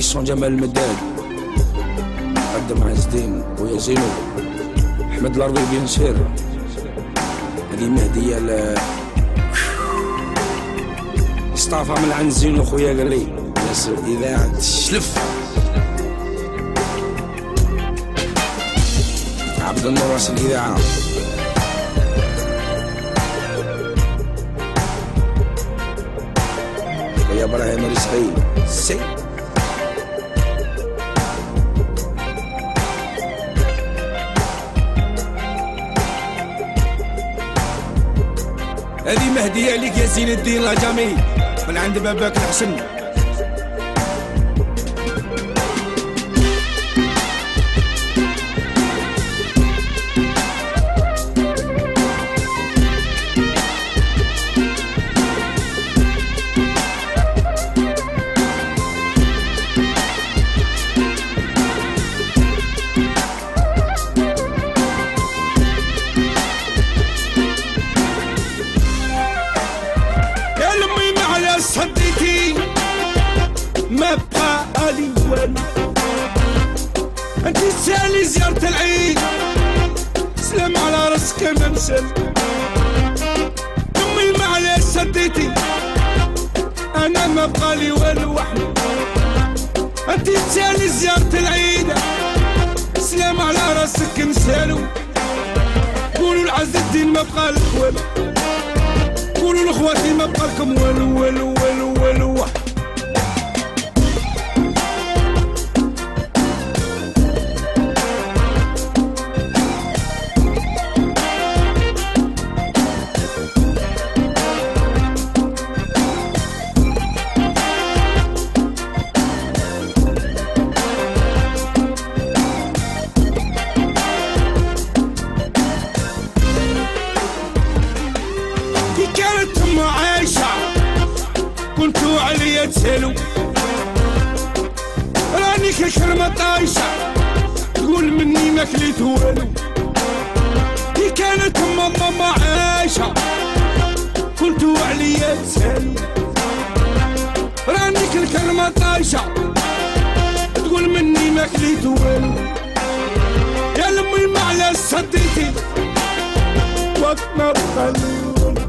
الصون جمال المداد، قدم عز الدين ويا زينو، احمد الارضي بن سير. هذه مهديه اصطافى من عند زينو خويا، قال لي ناس الاذاعه تشلف. عبد النور راس الاذاعه، يا ابراهيم رزقي سي. هذه مهديه ليك يا زين الدين لاجامي من عند باباك الحسن. صديتي ما بقى لي والو، انت تسالي زيارة العيد، سلام على راسك انا مسل. امي معليش صديتي انا ما بقى لي والو وحدي، انت تسالي زيارة العيد، سلام على راسك نسالو. قولوا لعز الدين ما بقى لك والو، قولوا لاخواتي ما بقى لكم والو والو والو والو. كانت ام عايشة كنتو عليا تسالو، راني كالكرمة طايشة تقول مني ما كليت والو. كي كانت ام ماما عايشة كنتو عليا تسالو، راني كالكرمة طايشة تقول مني ما كليت والو. يا لمي معلش صديتي وقت ما بقى لي،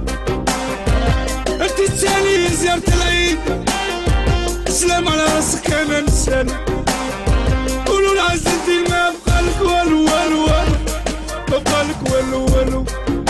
انت تسالي زيارة العيد، سلام على راسك انا نسالو. قولوا لعز الدين ما بقى لك والو والو والو، ما بقى لك والو والو.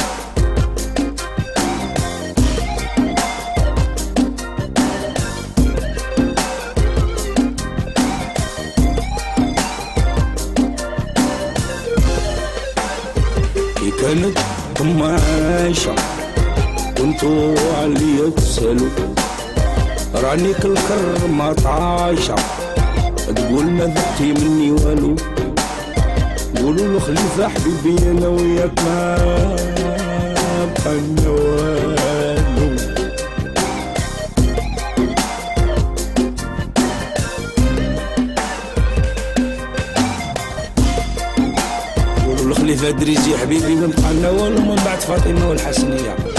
كي كانت ام عايشة كنتو عليا تسالو، راني كالكرمة طايشة تقول ما ذقتي مني والو. قولوا له خليفة حبيبي انا وياك ما بقى لنا والو. قولوا له خليفة دريجي حبيبي ما بقى لنا والو من بعد فاطمة والحسنية.